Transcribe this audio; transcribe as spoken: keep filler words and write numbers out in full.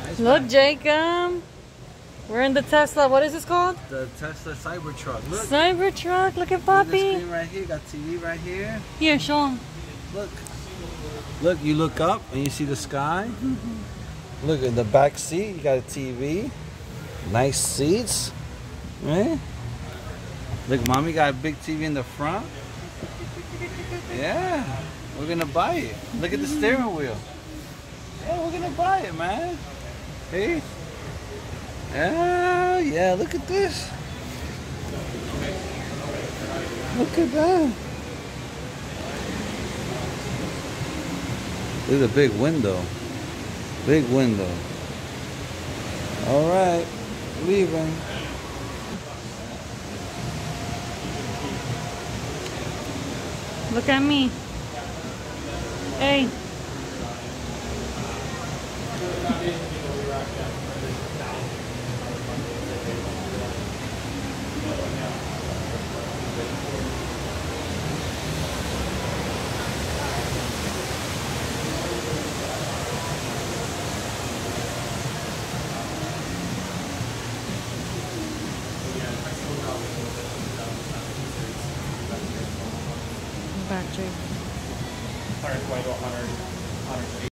Nice Look, bag. Jacob. We're in the Tesla. What is this called? The Tesla Cybertruck. Look. Cybertruck. Look at Look at the Poppy. screen right here. Got T V right here. Here, show him. Look. Look, you look up and you see the sky. Look in the back seat, you got a T V. Nice seats. Right? Look, mommy got a big T V in the front. Yeah. We're gonna buy it. Look at the steering wheel. Yeah, we're gonna buy it, man. Hey. Yeah, yeah, look at this. Look at that. Look at the big window. Big window. All right, leaving. Look at me. Hey. Battery. one twenty to one hundred, one hundred